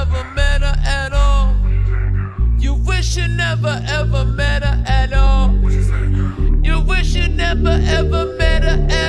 ever met her at all. You wish you never ever met her at all. You wish you never ever met her at all.